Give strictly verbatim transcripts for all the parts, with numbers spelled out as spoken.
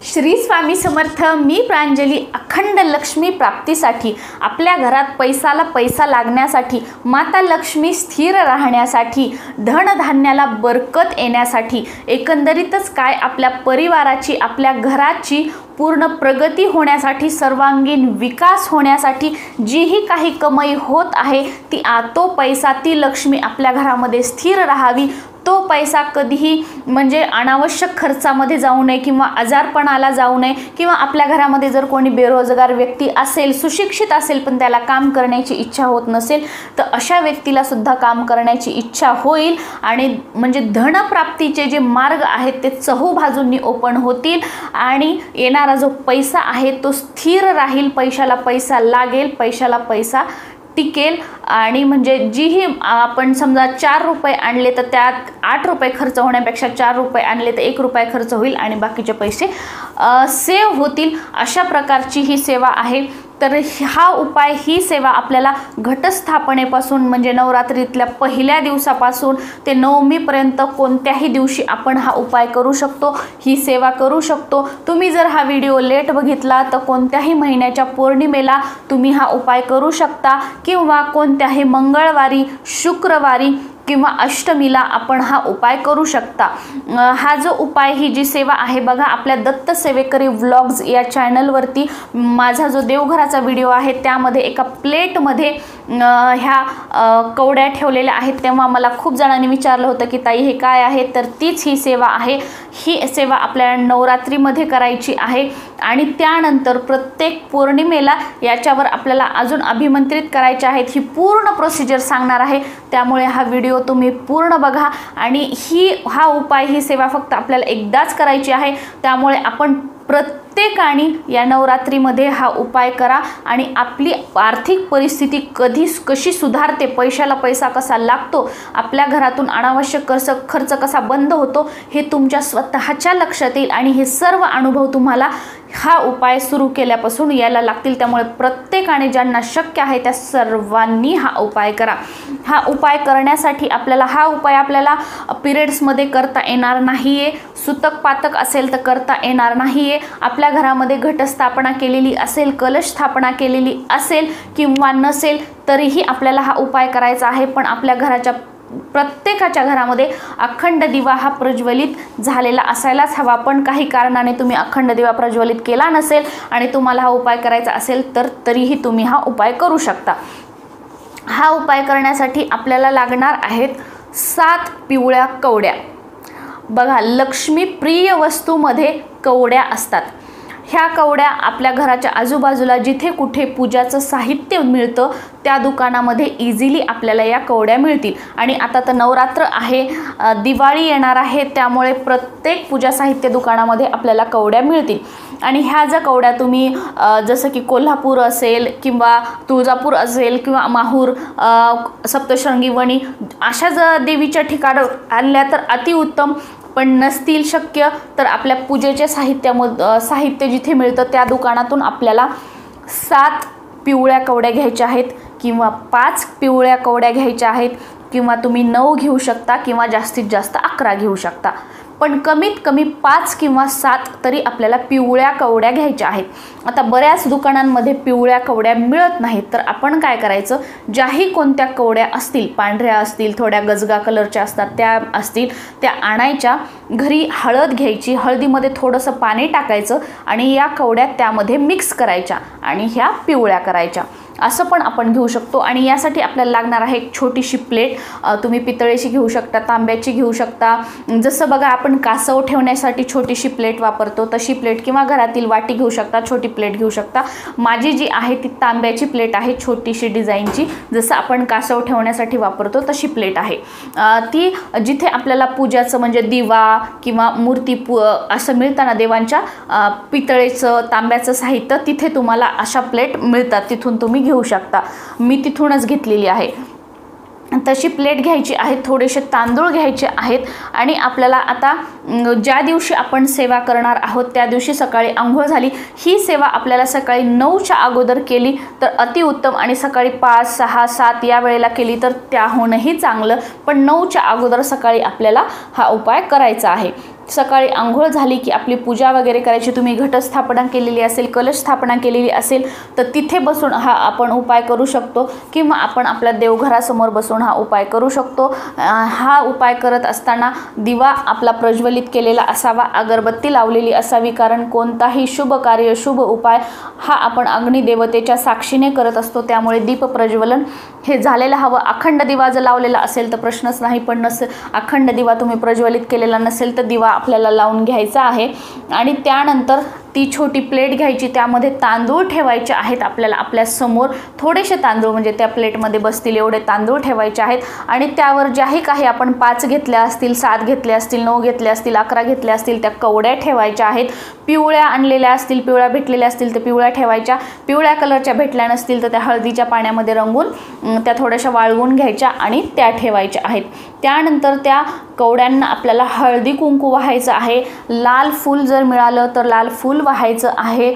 श्री स्वामी समर्थ। मी प्रांजली। अखंड लक्ष्मी प्राप्तीसाठी, आपल्या घरात पैसाला पैसा लागण्यासाठी, माता लक्ष्मी स्थिर राहण्यासाठी, धनधान्याला बरकत येण्यासाठी, एकंदरीतच काय आपल्या परिवाराची, आपल्या घराची पूर्ण प्रगती होण्यासाठी, सर्वांगीण विकास होण्यासाठी जीही काही कमाई होत आहे ती आ तो पैसा, ती लक्ष्मी आपल्या घरामध्ये स्थिर राहावी, तो पैसा कधीही म्हणजे अनावश्यक खर्चामध्ये जाऊ नये किंवा आजारपणाला जाऊ नये, किंवा आपल्या घरामध्ये जर कोणी बेरोजगार व्यक्ती असेल, सुशिक्षित असेल पण त्याला काम करण्याची इच्छा होत नसेल, तर अशा व्यक्तीला सुद्धा काम करण्याची इच्छा होईल आणि म्हणजे धनप्राप्तीचे जे मार्ग आहेत ते चहूबाजूंनी ओपन होतील आणि येणारा जो पैसा आहे तो स्थिर राहील, पैशाला पैसा लागेल, पैशाला पैसा टिकेल आणि म्हणजे जीही आपण समजा चार रुपये आणले तर त्यात आठ रुपये खर्च होण्यापेक्षा चार रुपये आणले तर एक रुपया खर्च होईल आणि बाकीचे पैसे सेव्ह होतील, अशा प्रकारची ही सेवा आहे। तर हा उपाय, ही सेवा आपल्याला घटस्थापनेपासून म्हणजे नवरात्रीतल्या पहिल्या दिवसापासून ते नवमीपर्यंत कोणत्याही दिवशी आपण हा उपाय करू शकतो, ही सेवा करू शकतो। तुम्ही जर हा व्हिडिओ लेट बघितला तर कोणत्याही महिन्याच्या पौर्णिमेला तुम्ही हा उपाय करू शकता किंवा कोणत्याही मंगळवारी, शुक्रवारी किंवा अष्टमीला आपण हा उपाय करू शकता। हा जो उपाय, ही जी सेवा आहे बघा, आपल्या दत्त सेवेकरी व्लॉग्स या चॅनलवरती माझा जो देवघराचा व्हिडिओ आहे त्यामध्ये एका प्लेटमध्ये ह्या कवड्या ठेवलेल्या आहेत, तेव्हा मला खूप जणांनी विचारलं होतं की ताई हे काय आहे, तर तीच ही सेवा आहे। ही सेवा आपल्याला नवरात्रीमध्ये करायची आहे आणि त्यानंतर प्रत्येक पौर्णिमेला याच्यावर आपल्याला अजून अभिमंत्रित करायचे आहेत। ही पूर्ण प्रोसिजर सांगणार आहे, त्यामुळे हा व्हिडिओ तुम्ही पूर्ण बघा आणि ही हा उपाय, ही सेवा फक्त आपल्याला एकदाच करायची आहे, त्यामुळे आपण प्रत्येकाने या नवरात्रीमध्ये हा उपाय करा आणि आपली आर्थिक परिस्थिती कधी कशी सुधारते, पैशाला पैसा कसा लागतो, आपल्या घरातून अनावश्यक खर्च खर्च कसा बंद होतो हे तुमच्या स्वतःच्या लक्षात येईल आणि हे सर्व अनुभव तुम्हाला हा उपाय सुरू केल्यापासून यायला लागतील। त्यामुळे प्रत्येकाने, ज्यांना शक्य आहे त्या सर्वांनी हा उपाय करा। हा उपाय करण्यासाठी आपल्याला हा उपाय आपल्याला पिरियड्समध्ये करता येणार नाही आहे, सुतक पातक असेल तर करता येणार नाही आहे, आपल्या घरामध्ये घटस्थापना केलेली असेल, कलश स्थापना केलेली असेल किंवा नसेल तरीही आपल्याला हा उपाय करायचा आहे। पण आपल्या घराच्या प्रत्येकाच्या घरामध्ये अखंड दिवा हा प्रज्वलित झालेला असायलाच हवा, पण काही कारणाने तुम्ही अखंड दिवा प्रज्वलित केला नसेल आणि तुम्हाला हा उपाय करायचा असेल तर तरीही तुम्ही हा उपाय करू शकता। हा उपाय करण्यासाठी आपल्याला लागणार आहेत सात पिवळ्या कवड्या। बघा, लक्ष्मी प्रिय वस्तूमध्ये कवड्या असतात। ह्या कवड्या आपल्या घराच्या आजूबाजूला जिथे कुठे पूजाचं साहित्य मिळतं त्या दुकानामध्ये इझिली आपल्याला या कवड्या मिळतील। आणि आता तर नवरात्र आहे, दिवाळी येणार आहे, त्यामुळे प्रत्येक पूजा साहित्य दुकानामध्ये आपल्याला कवड्या मिळतील। आणि ह्या ज्या कवड्या तुम्ही जसं की कोल्हापूर असेल किंवा तुळजापूर असेल किंवा माहूर, सप्तशृंगी, वणी अशा जर देवीच्या ठिकाणी आणल्या तर अतिउत्तम, पण नसतील शक्य तर आपल्या पूजेचे साहित्यामध्ये साहित्य जिथे मिळतं त्या दुकानातून आपल्याला सात पिवळ्या कवड्या घ्यायच्या आहेत किंवा पाच पिवळ्या कवड्या घ्यायच्या आहेत किंवा तुम्ही नऊ घेऊ शकता किंवा जास्तीत जास्त अकरा घेऊ शकता, पण कमीत कमी पाच किंवा सात तरी आपल्याला पिवळ्या कवड्या घ्यायच्या आहेत। आता बऱ्याच दुकानांमध्ये पिवळ्या कवड्या मिळत नाहीत, तर आपण काय करायचं, ज्याही कोणत्या कवड्या असतील, पांढऱ्या असतील, थोड्या गजगा कलरच्या असतात त्या असतील, त्या आणायच्या, घरी हळद घ्यायची, हळदीमध्ये थोडंसं पाणी टाकायचं आणि या कवड्या त्यामध्ये मिक्स करायच्या आणि ह्या पिवळ्या करायच्या, असं पण आपण घेऊ शकतो। आणि यासाठी आपल्याला लागणार आहे एक छोटीशी प्लेट, तुम्ही पितळेची घेऊ शकता, तांब्याची घेऊ शकता, जसं बघा आपण कासव ठेवण्यासाठी छोटीशी प्लेट वापरतो तशी प्लेट, किंवा घरातील वाटी घेऊ शकता, छोटी प्लेट घेऊ शकता। माझी जी आहे ती तांब्याची प्लेट आहे, छोटीशी डिझाईनची, जसं आपण कासव ठेवण्यासाठी वापरतो तशी प्लेट आहे। ती जिथे आपल्याला पूजाचं म्हणजे दिवा किंवा मूर्ती पू असं मिळताना देवांच्या पितळेचं, तांब्याचं साहित्य, तिथे तुम्हाला अशा प्लेट मिळतात, तिथून तुम्ही घेऊ शकता। मी तिथूनच घेतलेली आहे। तशी प्लेट घ्यायची आहे, थोडेसे तांदूळ घ्यायचे आहेत आणि आपल्याला आता ज्या दिवशी आपण सेवा करणार आहोत त्या दिवशी सकाळी आंघोळ झाली, ही सेवा आपल्याला सकाळी नऊच्या अगोदर केली तर अतिउत्तम आणि सकाळी पाच, सहा, सात या वेळेला केली तर त्याहूनही चांगलं, पण नऊच्या अगोदर सकाळी आपल्याला हा उपाय करायचा आहे। सकाळी आंघोळ झाली की आपली पूजा वगैरे करायची. तुम्ही घटस्थापना केलेली असेल, कलश स्थापना केलेली असेल तर तिथे बसून हा आपण उपाय करू शकतो, किंवा आपण आपल्या देवघरासमोर बसून हा उपाय करू शकतो. हा उपाय करत असताना दिवा आपला प्रज्वलित केलेला असावा, अगरबत्ती लावलेली असावी, कारण कोणताही शुभ कार्य शुभ उपाय हा आपण अग्निदेवतेच्या साक्षीने करत असतो. त्यामुळे दीप प्रज्वलन हे झालेलं हवं. अखंड दिवा जर लावलेला असेल तर प्रश्नच नाही, पण नसेल अखंड दिवा तुम्ही प्रज्वलित केलेला नसेल तर दिवा आपल्याला लावून घ्यायचा आहे. आणि त्यानंतर ती छोटी प्लेट घ्यायची, त्यामध्ये तांदूळ ठेवायचे आहेत आपल्याला. आपल्या समोर थोडेसे तांदूळ म्हणजे त्या प्लेटमध्ये बसतील एवढे तांदूळ ठेवायचे आहेत. आणि त्यावर ज्याही काही आपण पाच घेतल्या असतील, सात घेतल्या असतील, नऊ घेतल्या असतील, अकरा घेतल्या असतील त्या कवड्या ठेवायच्या आहेत. पिवळ्या आणलेल्या असतील, पिवळ्या भेटलेल्या असतील तर पिवळ्या ठेवायच्या. पिवळ्या कलरच्या भेटल्या नसतील तर त्या हळदीच्या पाण्यामध्ये रंगून त्या थोड्याशा वाळवून घ्यायच्या आणि त्या ठेवायच्या आहेत. त्यानंतर त्या कवड्यांना आपल्याला हळदी कुंकू वाहायचं आहे. लाल फूल जर मिळालं तर लाल फूल वाहायचं आहे.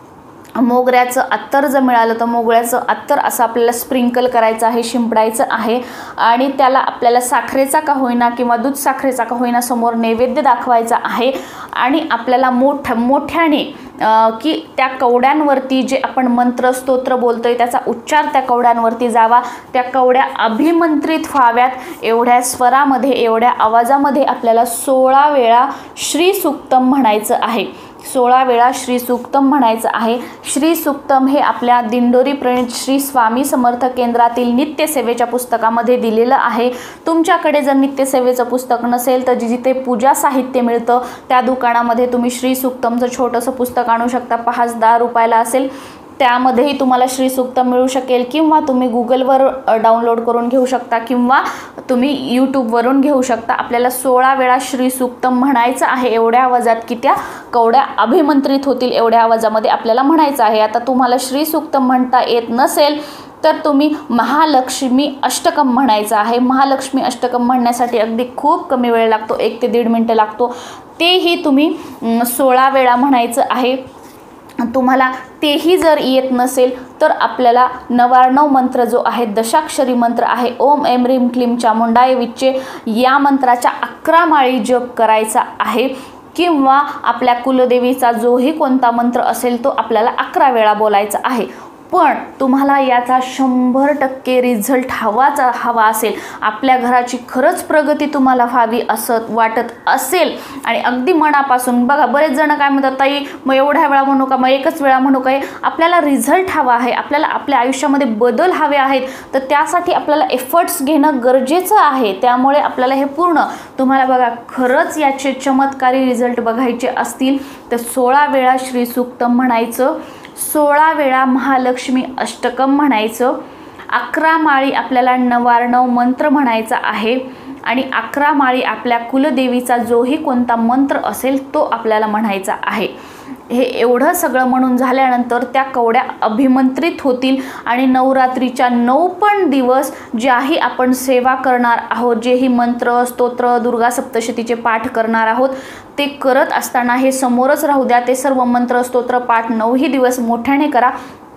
मोगऱ्याचं अत्तर जर मिळालं तर मोगऱ्याचं अत्तर असं आपल्याला स्प्रिंकल करायचं आहे, शिंपडायचं आहे. आणि त्याला आपल्याला साखरेचा का होईना किंवा दूध साखरेचा का होईना समोर नैवेद्य दाखवायचा आहे. आणि आपल्याला मोठ मोठ्याने की त्या कवड्यांवरती जे आपण मंत्र स्तोत्र बोलतोय त्याचा उच्चार त्या कवड्यांवरती जावा. त्या कवड्या अभिमंत्रित व्हाव्यात एवढ्या स्वरामध्ये, एवढ्या आवाजामध्ये आपल्याला सोळा वेळा श्री सूक्तम म्हणायचं आहे. सोळा वेळा श्री सूक्तम म्हणायचं आहे. श्री सूक्तम हे आपल्या दिंडोरी प्रणित श्री स्वामी समर्थ केंद्रातील नित्यसेवेच्या पुस्तकामध्ये दिलेलं आहे. तुमच्याकडे जर नित्यसेवेचं पुस्तक नसेल तर जिथे पूजा साहित्य मिळतं त्या दुकानामध्ये तुम्ही श्री सूक्तमचं छोटंसं पुस्तक आणू शकता. पाच दहा रुपयाला असेल, त्यामध्येही तुम्हाला श्री सूक्त मिळू शकेल, किंवा तुम्ही गुगलवर डाउनलोड करून घेऊ शकता, किंवा तुम्ही यूट्यूबवरून घेऊ शकता. आपल्याला सोळा वेळा श्री सूक्तम म्हणायचं आहे एवढ्या आवाजात की त्या कवड्या अभिमंत्रित होतील एवढ्या आवाजामध्ये आपल्याला म्हणायचं आहे. आता तुम्हाला श्री सूक्तम म्हणता येत नसेल तर तुम्ही महालक्ष्मी अष्टकम म्हणायचं आहे. महालक्ष्मी अष्टकम म्हणण्यासाठी अगदी खूप कमी वेळ लागतो, एक ते दीड मिनटं लागतो. तेही तुम्ही सोळा वेळा म्हणायचं आहे. तुम्हाला तेही जर येत नसेल तर आपल्याला नवार्णव मंत्र जो आहे, दशाक्षरी मंत्र आहे, ओम एम ह्रीम क्लीम चामुंडाय विच्चे, या मंत्राच्या अकरा माळी जप करायचा आहे. किंवा आपल्या कुलदेवीचा जोही कोणता मंत्र असेल तो आपल्याला अकरा वेळा बोलायचा आहे. पण तुम्हाला याचा शंभर टक्के रिझल्ट हवाचा हवा असेल, आपल्या घराची खरंच प्रगती तुम्हाला व्हावी असं वाटत असेल आणि अगदी मनापासून, बघा बरेच जण काय म्हणतात, ताई मग एवढ्या वेळा म्हणू का, मग एकच वेळा म्हणू काय, आपल्याला रिझल्ट हवा आहे, आपल्याला आपल्या आयुष्यामध्ये बदल हवे आहेत, तर त्यासाठी आपल्याला एफर्ट्स घेणं गरजेचं आहे. त्यामुळे आपल्याला हे पूर्ण, तुम्हाला बघा खरंच याचे चमत्कारी रिझल्ट बघायचे असतील तर सोळा वेळा श्री सूक्तम म्हणायचं, सोळा वेळा महालक्ष्मी अष्टकम म्हणायचं, अकरा माळी आपल्याला नवार्णव मंत्र म्हणायचा आहे आणि अकरा माळी आपल्या कुलदेवीचा जोही कोणता मंत्र असेल तो आपल्याला म्हणायचा आहे. हे एवढं सगळं म्हणून झाल्यानंतर त्या कवड्या अभिमंत्रित होतील आणि नवरात्रीच्या नऊ पण दिवस ज्याही आपण सेवा करणार आहोत, जेही मंत्र स्तोत्र दुर्गा सप्तशतीचे पाठ करणार आहोत ते करत असताना हे समोरच राहू द्या. ते सर्व मंत्र स्तोत्र पाठ नऊही दिवस मोठ्याने करा,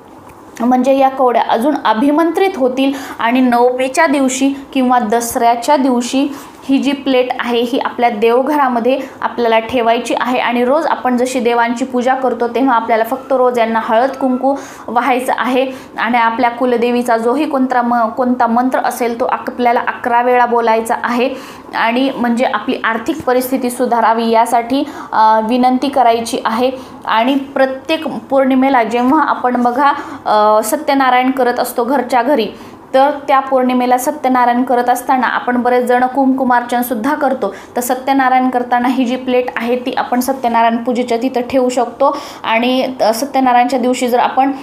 म्हणजे या कवड्या अजून अभिमंत्रित होतील. आणि नवमीच्या दिवशी किंवा दसऱ्याच्या दिवशी ही जी प्लेट आहे ही आपल्या देवघरामध्ये आपल्याला ठेवायची आहे. आणि रोज आपण जशी देवांची पूजा करतो तेव्हा आपल्याला फक्त रोज यांना हळद कुंकू वाहायचं आहे आणि आपल्या कुलदेवीचा जोही कोणता म कोणता मंत्र असेल तो आपल्याला अकरा वेळा बोलायचा आहे. आणि म्हणजे आपली आर्थिक परिस्थिती सुधारावी यासाठी विनंती करायची आहे. आणि प्रत्येक पौर्णिमेला जेव्हा आपण बघा सत्यनारायण करत असतो घरच्या घरी, तर त्या पौर्णिमेला सत्यनारायण करत असताना आपण बरेच जण कुंकुमार्चन सुद्धा करतो. तर सत्यनारायण करताना ही जी प्लेट आहे ती आपण सत्यनारायण पूजेच्या तिथं ठेवू शकतो. आणि सत्यनारायणच्या दिवशी जर आपण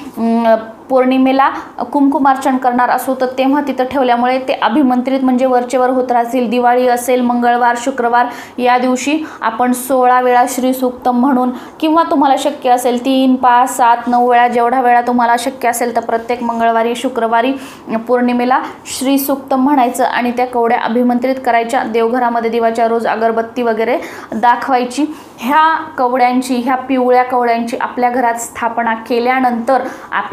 पौर्णिमेला कुंकुमार्चन करणार असू तर तेव्हा तिथं ठेवल्यामुळे ते अभिमंत्रित म्हणजे वरचेवर होत राहतील. दिवाळी असेल, मंगळवार शुक्रवार या दिवशी आपण सोळा वेळा श्री सूक्तम म्हणून, किंवा तुम्हाला शक्य असेल तीन पाच सात नऊ वेळा, जेवढा वेळा तुम्हाला शक्य असेल तर प्रत्येक मंगळवारी शुक्रवारी पौर्णिमेला श्री सूक्तम म्हणायचं आणि त्या कवड्या अभिमंत्रित करायच्या. देवघरामध्ये दिवाच्या रोज अगरबत्ती वगैरे दाखवायची. ह्या कवड्यांची, ह्या पिवळ्या कवड्यांची आपल्या घरात स्थापना केल्यानंतर आपल्या महा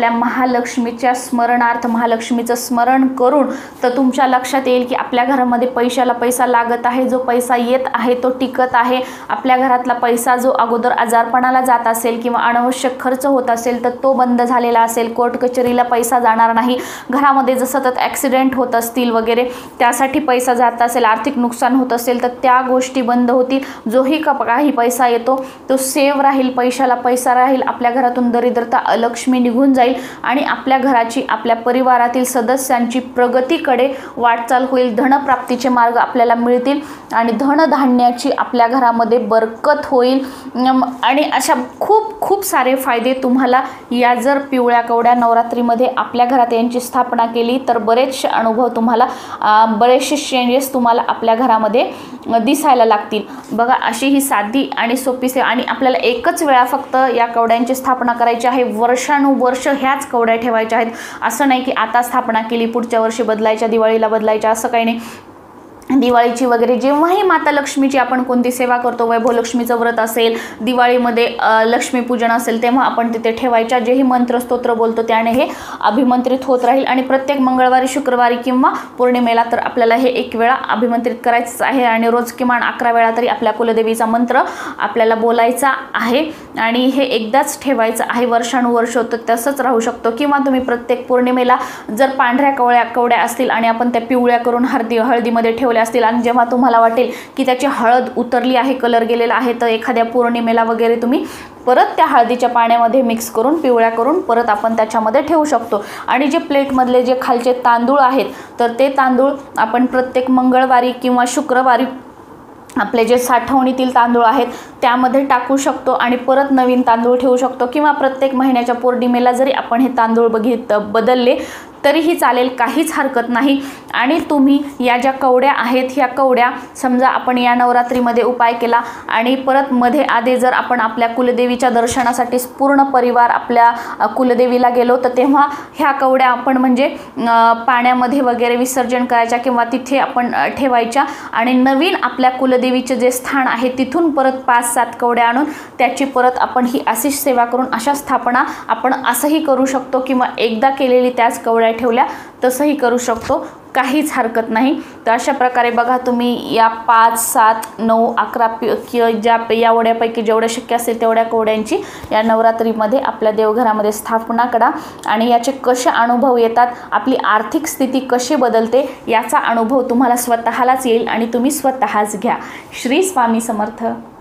महालक्ष्मीच्या स्मरणार्थ महालक्ष्मीचं स्मरण करून तर तुमच्या लक्षात येईल की आपल्या घरामध्ये पैशाला पैसा लागत आहे, जो पैसा येत आहे तो टिकत आहे. आपल्या घरातला पैसा जो अगोदर आजारपणाला जात असेल किंवा अनावश्यक खर्च होत असेल तर तो बंद झालेला असेल. कोर्ट कचेरीला पैसा जाणार नाही. घरामध्ये जर सतत ॲक्सिडेंट होत असतील वगैरे त्यासाठी पैसा जात असेल, आर्थिक नुकसान होत असेल तर त्या गोष्टी बंद होतील. जोही काही पैसा येतो तो सेव्ह राहील, पैशाला पैसा राहील. आपल्या घरातून दरिद्रता अलक्ष्मी निघून जाईल आणि आपल्या घराची आपल्या परिवारातील सदस्यांची प्रगतीकडे वाटचाल होईल. धनप्राप्तीचे मार्ग आपल्याला मिळतील आणि धनधान्याची आपल्या घरामध्ये बरकत होईल आणि अशा खूप खूप सारे फायदे तुम्हाला या जर पिवळ्या कवड्या नवरात्रीमध्ये आपल्या घरात यांची स्थापना केली तर बरेचसे अनुभव तुम्हाला बरेचसे चेंजेस तुम्हाला आपल्या घरामध्ये दिसायला लागतील. बघा अशी ही साधी आणि सोपी सेवा आणि आपल्याला एकच वेळा फक्त या कवड्यांची स्थापना करायची आहे. वर्षानुवर्ष ह्याच कवड्या ठेवायच्या आहेत. असं नाही की आता स्थापना केली पुढच्या वर्षी बदलायच्या, दिवाळीला बदलायच्या, असं काही नाही. दिवाळीची वगैरे जेव्हाही माता लक्ष्मीची आपण कोणती सेवा करतो, वैभवलक्ष्मीचं व्रत असेल, दिवाळीमध्ये लक्ष्मीपूजन असेल, तेव्हा आपण तिथे ठेवायच्या. जेही मंत्र स्तोत्र बोलतो त्याने हे अभिमंत्रित होत राहील आणि प्रत्येक मंगळवारी, शुक्रवारी किंवा पौर्णिमेला तर आपल्याला हे एक वेळा अभिमंत्रित करायचं आहे आणि रोज किमान अकरा वेळा तरी आपल्या कुलदेवीचा मंत्र आपल्याला बोलायचा आहे आणि हे एकदाच ठेवायचं आहे. वर्षानुवर्ष तर तसंच राहू शकतो किंवा तुम्ही प्रत्येक पौर्णिमेला जर पांढऱ्या कवळ्या कवड्या असतील आणि आपण त्या पिवळ्या करून हळदी हळदीमध्ये ठेवल्या असतील आणि जेव्हा तुम्हाला वाटेल की त्याची हळद उतरली आहे, कलर गेलेला आहे, तर एखाद्या पौर्णिमेला वगैरे तुम्ही परत त्या हळदीच्या पाण्यामध्ये मिक्स करून पिवळ्या करून परत आपण त्याच्यामध्ये ठेवू शकतो. आणि जे प्लेटमधले जे खालचे तांदूळ आहेत तर ते तांदूळ आपण प्रत्येक मंगळवारी किंवा शुक्रवारी आपले जे साठवणीतील तांदूळ आहेत त्यामध्ये टाकू शकतो आणि परत नवीन तांदूळ ठेवू शकतो किंवा प्रत्येक महिन्याच्या पौर्णिमेला जरी आपण हे तांदूळ बघित बदलले तरीही चालेल, काहीच हरकत नाही. आणि तुम्ही या ज्या कवड्या आहेत ह्या कवड्या समजा आपण या नवरात्रीमध्ये उपाय केला आणि परत मध्ये आधे जर आपण आपल्या कुलदेवीच्या दर्शनासाठी पूर्ण परिवार आपल्या कुलदेवीला गेलो तर तेव्हा ह्या कवड्या आपण म्हणजे पाण्यामध्ये वगैरे विसर्जन करायच्या किंवा तिथे आपण ठेवायच्या आणि नवीन आपल्या कुलदेवीचे जे स्थान आहे तिथून परत पाच सात कवड्या आणून त्याची परत आपण ही अशी सेवा करून अशा स्थापना आपण असंही करू शकतो किंवा एकदा केलेली त्याच कवड्या ठेवल्या तसंही करू शकतो, काहीच हरकत नाही. तर अशा प्रकारे बघा तुम्ही या पाच सात नऊ अकरा ज्या या वड्यापैकी जेवढ्या शक्य असेल तेवढ्या कवड्यांची या नवरात्रीमध्ये आपल्या देवघरामध्ये स्थापना करा आणि याचे कसे अनुभव येतात, आपली आर्थिक स्थिती कशी बदलते याचा अनुभव तुम्हाला स्वतःलाच येईल आणि तुम्ही स्वतःच घ्या. श्री स्वामी समर्थ.